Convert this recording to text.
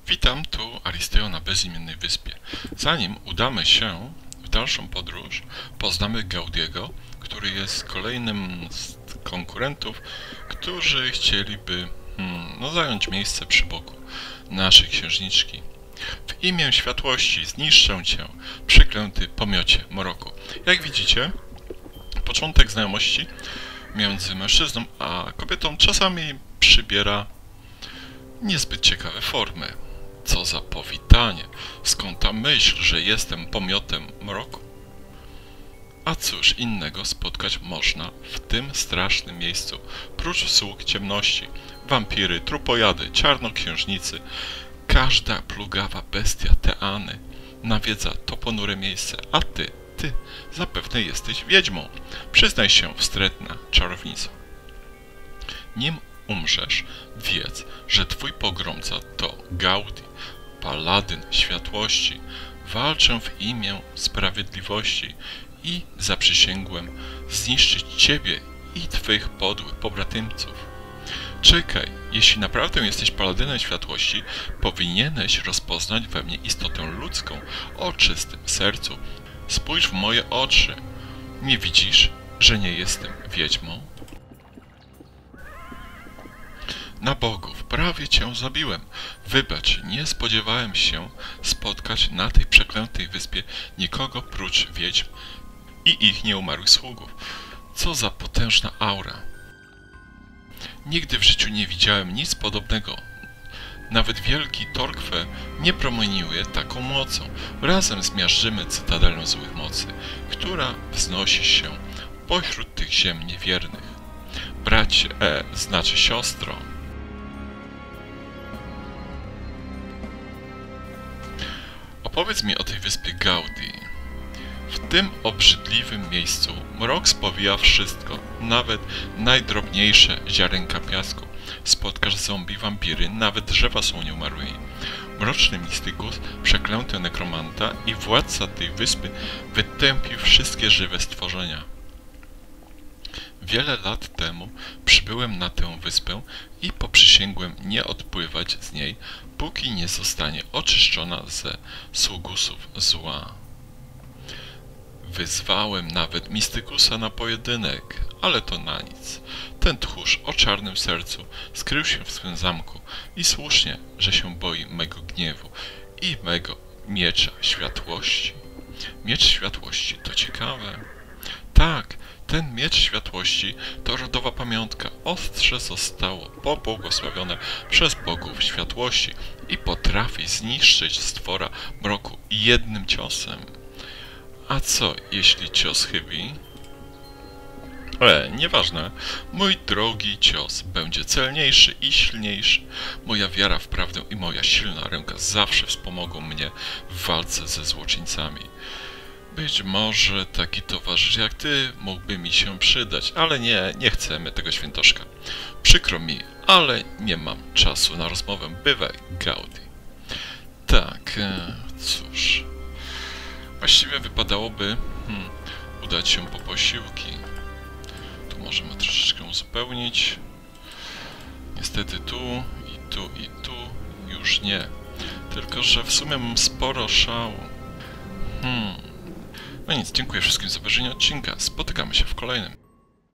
Witam, tu Aristeo na bezimiennej wyspie. Zanim udamy się w dalszą podróż, poznamy Gaudiego, który jest kolejnym z konkurentów, którzy chcieliby zająć miejsce przy boku naszej księżniczki. W imię światłości zniszczę cię, przeklęty pomiocie mroku. Jak widzicie, początek znajomości między mężczyzną a kobietą czasami przybiera niezbyt ciekawe formy. Co za powitanie! Skąd ta myśl, że jestem pomiotem mroku? A cóż innego spotkać można w tym strasznym miejscu, prócz sług ciemności, wampiry, trupojady, czarnoksiężnicy, każda plugawa bestia Teany nawiedza to ponure miejsce, a ty zapewne jesteś wiedźmą. Przyznaj się, wstrętna czarownico. Nim umrzesz, wiedz, że twój pogromca to Gaudi, paladyn światłości. Walczę w imię sprawiedliwości i zaprzysięgłem zniszczyć ciebie i twych podłych pobratymców. Czekaj, jeśli naprawdę jesteś paladynem światłości, powinieneś rozpoznać we mnie istotę ludzką o czystym sercu. Spójrz w moje oczy. Nie widzisz, że nie jestem wiedźmą? Na bogów, prawie cię zabiłem. Wybacz, nie spodziewałem się spotkać na tej przeklętej wyspie nikogo prócz wiedźm i ich nieumarłych sługów. Co za potężna aura. Nigdy w życiu nie widziałem nic podobnego. Nawet wielki Torqufe nie promieniuje taką mocą. Razem zmiażdżymy cytadelę złych mocy, która wznosi się pośród tych ziem niewiernych. Bracie, znaczy siostro. Opowiedz mi o tej wyspie Gaudi. W tym obrzydliwym miejscu mrok spowija wszystko, nawet najdrobniejsze ziarenka piasku. Spotkasz zombie, wampiry, nawet drzewa są nieumarłymi. Mroczny mistykus, przeklęty nekromanta i władca tej wyspy wytępił wszystkie żywe stworzenia. Wiele lat temu przybyłem na tę wyspę i poprzysięgłem nie odpływać z niej, póki nie zostanie oczyszczona ze sługusów zła. Wyzwałem nawet mistykusa na pojedynek, ale to na nic. Ten tchórz o czarnym sercu skrył się w swym zamku i słusznie, że się boi mego gniewu i mego miecza światłości. Miecz światłości to ciekawe. Tak, ten miecz światłości to rodowa pamiątka. Ostrze zostało pobłogosławione przez bogów światłości i potrafi zniszczyć stwora mroku jednym ciosem. A co, jeśli cios chybi? Nieważne. Mój drogi cios będzie celniejszy i silniejszy. Moja wiara w prawdę i moja silna ręka zawsze wspomogą mnie w walce ze złoczyńcami. Być może taki towarzysz jak ty mógłby mi się przydać, ale nie chcemy tego świętoszka. Przykro mi, ale nie mam czasu na rozmowę. Bywaj, Gaudi. Tak, cóż. Właściwie wypadałoby udać się po posiłki. Tu możemy troszeczkę uzupełnić. Niestety tu i tu już nie. Tylko że w sumie mam sporo szału. No nic, dziękuję wszystkim za obejrzenie odcinka. Spotykamy się w kolejnym.